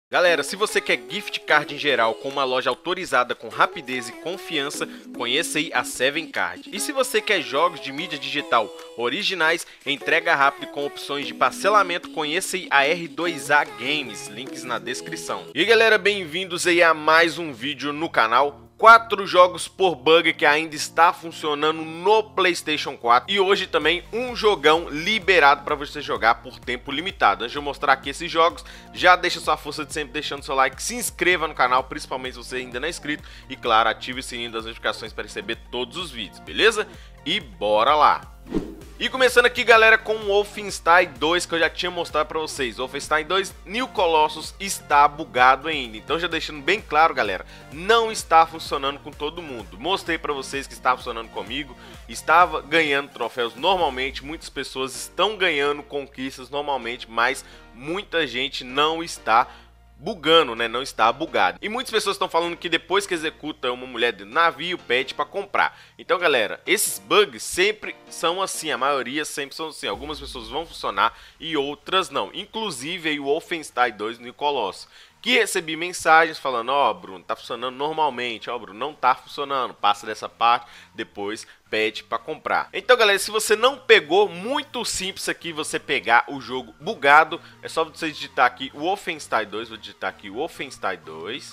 Galera, se você quer gift card em geral com uma loja autorizada com rapidez e confiança, conheça aí a 7Card. E se você quer jogos de mídia digital originais, entrega rápido com opções de parcelamento, conheça aí a R2A Games, links na descrição. E galera, bem-vindos aí a mais um vídeo no canal. 4 jogos por bug que ainda está funcionando no PlayStation 4 e hoje também um jogão liberado para você jogar por tempo limitado. Antes de eu mostrar aqui esses jogos, já deixa sua força de sempre deixando seu like, se inscreva no canal, principalmente se você ainda não é inscrito e claro, ative o sininho das notificações para receber todos os vídeos, beleza? E bora lá! E começando aqui, galera, com o Wolfenstein 2, que eu já tinha mostrado pra vocês. Wolfenstein 2 New Colossus está bugado ainda. Então já deixando bem claro, galera, não está funcionando com todo mundo. Mostrei pra vocês que está funcionando comigo. Estava ganhando troféus normalmente, muitas pessoas estão ganhando conquistas normalmente, mas muita gente não está bugando, né? Não está bugado. E muitas pessoas estão falando que depois que executa uma mulher de navio, pede para comprar. Então, galera, esses bugs sempre são assim, a maioria sempre são assim. Algumas pessoas vão funcionar e outras não. Inclusive aí o Wolfenstein 2 no Colossus, que recebi mensagens falando, ó, Bruno, tá funcionando normalmente, ó, Bruno, não tá funcionando, passa dessa parte, depois pede para comprar. Então, galera, se você não pegou, muito simples aqui você pegar o jogo bugado, é só você digitar aqui o Wolfenstein 2, vou digitar aqui o Wolfenstein 2.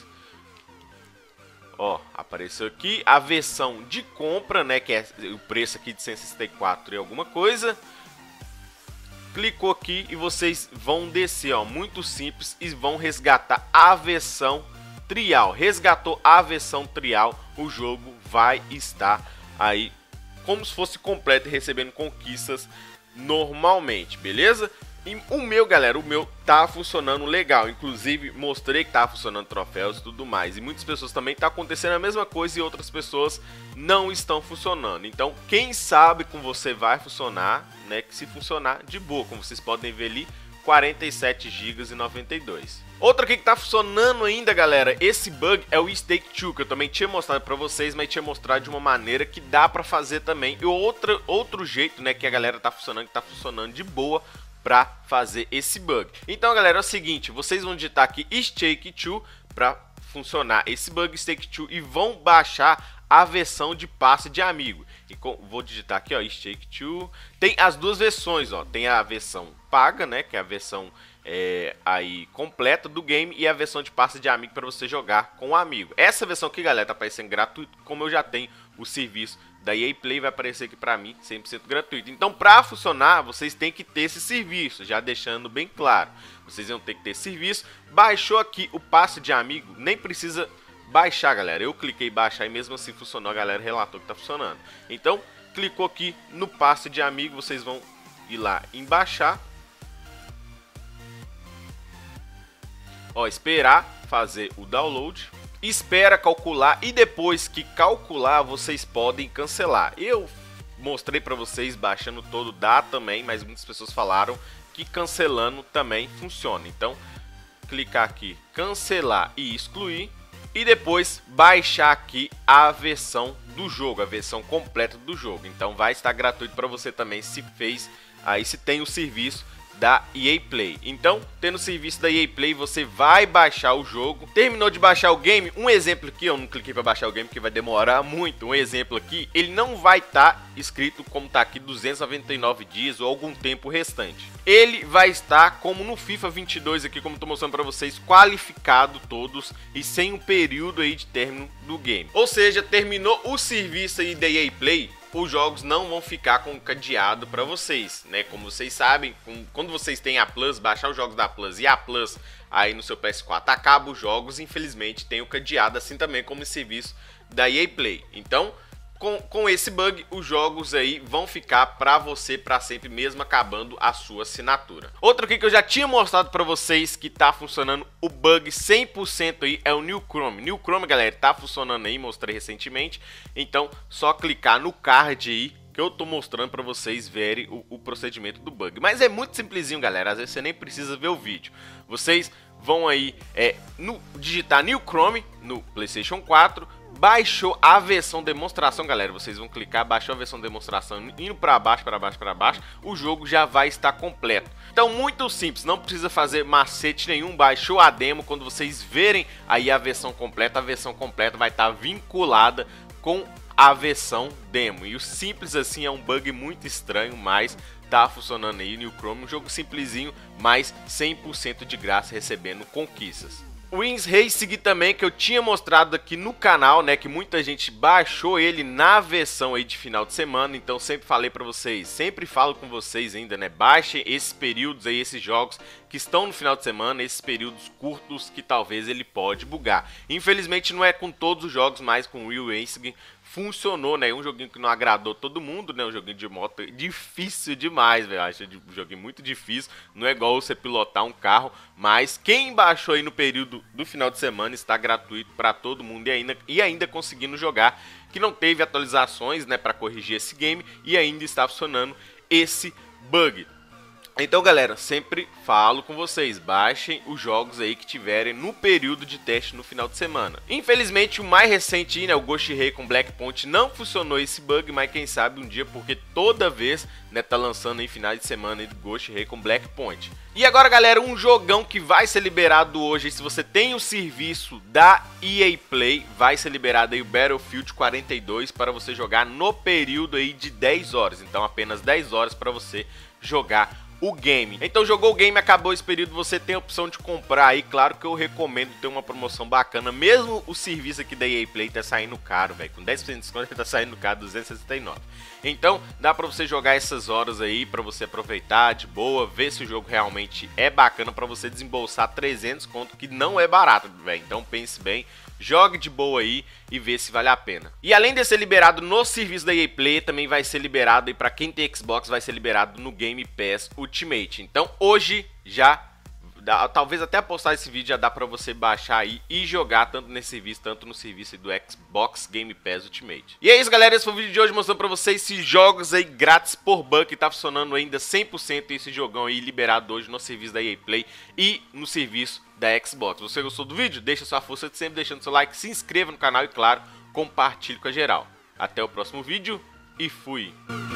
Ó, apareceu aqui a versão de compra, né, que é o preço aqui de 164 e alguma coisa. Clicou aqui e vocês vão descer, ó, muito simples, e vão resgatar a versão trial. Resgatou a versão trial, o jogo vai estar aí como se fosse completo e recebendo conquistas normalmente, beleza? E o meu, galera, o meu tá funcionando legal, inclusive mostrei que tá funcionando troféus e tudo mais. E muitas pessoas também tá acontecendo a mesma coisa e outras pessoas não estão funcionando. Então, quem sabe com você vai funcionar, né? Que se funcionar de boa, como vocês podem ver ali, 47 GB e 92. Outra aqui que tá funcionando ainda, galera, esse bug é o Stake 2, que eu também tinha mostrado pra vocês, mas tinha mostrado de uma maneira que dá pra fazer também. E outro jeito, né, que a galera tá funcionando de boa para fazer esse bug. Então, galera, é o seguinte, vocês vão digitar aqui Stake 2 para funcionar esse bug Stake 2 e vão baixar a versão de passe de amigo. E vou digitar aqui, ó, Stake 2. Tem as duas versões, ó, tem a versão paga, né, que é a versão aí completa do game, e a versão de passe de amigo para você jogar com um amigo. Essa versão aqui, galera, tá aparecendo gratuito, como eu já tenho o serviço da EA Play, vai aparecer aqui para mim 100% gratuito. Então, para funcionar, vocês têm que ter esse serviço, já deixando bem claro. Vocês vão ter que ter esse serviço. Baixou aqui o passe de amigo, nem precisa baixar, galera. Eu cliquei em baixar e mesmo assim funcionou, a galera relatou que tá funcionando. Então, clicou aqui no passe de amigo, vocês vão ir lá em baixar. Ó, esperar fazer o download. Espera calcular e depois que calcular vocês podem cancelar. Eu mostrei para vocês baixando todo, dá também, mas muitas pessoas falaram que cancelando também funciona. Então, clicar aqui, cancelar e excluir. E depois baixar aqui a versão do jogo, a versão completa do jogo. Então vai estar gratuito para você também se fez, aí se tem o serviço da EA Play. Então, tendo o serviço da EA Play, você vai baixar o jogo. Terminou de baixar o game, um exemplo aqui, eu não cliquei para baixar o game porque vai demorar muito. Um exemplo aqui, ele não vai estar escrito como está aqui 299 dias ou algum tempo restante. Ele vai estar como no FIFA 22 aqui, como estou mostrando para vocês, qualificado todos e sem um período aí de término do game. Ou seja, terminou o serviço aí da EA Play, os jogos não vão ficar com cadeado para vocês, né? Como vocês sabem, quando vocês têm a Plus, baixar os jogos da Plus e a Plus aí no seu PS4, acaba os jogos, infelizmente tem o cadeado, assim também como o serviço da EA Play. Então, com esse bug, os jogos aí vão ficar para você para sempre, mesmo acabando a sua assinatura. Outro aqui que eu já tinha mostrado para vocês que tá funcionando o bug 100% aí é o New Chrome. New Chrome, galera, tá funcionando aí, mostrei recentemente. Então, só clicar no card aí que eu tô mostrando para vocês verem o procedimento do bug. Mas é muito simplesinho, galera, às vezes você nem precisa ver o vídeo. Vocês vão aí digitar New Chrome no PlayStation 4, baixou a versão demonstração, galera, vocês vão clicar, baixou a versão demonstração, indo para baixo, o jogo já vai estar completo. Então, muito simples, não precisa fazer macete nenhum, baixou a demo, quando vocês verem aí a versão completa vai estar vinculada com a versão demo. E o simples assim é um bug muito estranho, mas tá funcionando aí no Chrome, um jogo simplesinho, mas 100% de graça, recebendo conquistas. O Wings Racing também, que eu tinha mostrado aqui no canal, né, que muita gente baixou ele na versão aí de final de semana, então sempre falei pra vocês, sempre falo com vocês ainda, né, baixem esses períodos aí, esses jogos que estão no final de semana, esses períodos curtos que talvez ele pode bugar. Infelizmente não é com todos os jogos, mas com o Wings Racing funcionou, né, um joguinho que não agradou todo mundo, né, um joguinho de moto difícil demais, velho, acho um joguinho muito difícil, não é igual você pilotar um carro, mas quem baixou aí no período do final de semana está gratuito para todo mundo e ainda conseguindo jogar, que não teve atualizações, né, para corrigir esse game e ainda está funcionando esse bug. Então, galera, sempre falo com vocês, baixem os jogos aí que tiverem no período de teste no final de semana. Infelizmente, o mais recente, né, o Ghost Recon Black Point, não funcionou esse bug, mas quem sabe um dia, porque toda vez, né, tá lançando em finais de semana aí do Ghost Recon Black Point. E agora, galera, um jogão que vai ser liberado hoje, se você tem o serviço da EA Play, vai ser liberado aí o Battlefield 42 para você jogar no período aí de 10 horas. Então, apenas 10 horas para você jogar o game. Então jogou o game, acabou esse período, você tem a opção de comprar aí. Claro que eu recomendo ter uma promoção bacana, mesmo o serviço aqui da EA Play tá saindo caro, velho, com 10% de desconto tá saindo caro, 269. Então dá pra você jogar essas horas aí, pra você aproveitar de boa, ver se o jogo realmente é bacana, pra você desembolsar 300 conto, que não é barato, velho. Então pense bem, jogue de boa aí e vê se vale a pena. E além de ser liberado no serviço da EA Play, também vai ser liberado, e para quem tem Xbox, vai ser liberado no Game Pass Ultimate. Então hoje já, talvez até postar esse vídeo, já dá pra você baixar aí e jogar tanto nesse serviço, tanto no serviço do Xbox Game Pass Ultimate. E é isso, galera, esse foi o vídeo de hoje mostrando pra vocês esses jogos aí grátis por buck, que tá funcionando ainda 100% esse jogão aí liberado hoje no serviço da EA Play e no serviço da Xbox. Você gostou do vídeo? Deixa sua força de sempre deixando seu like, se inscreva no canal e, claro, compartilhe com a geral. Até o próximo vídeo e fui!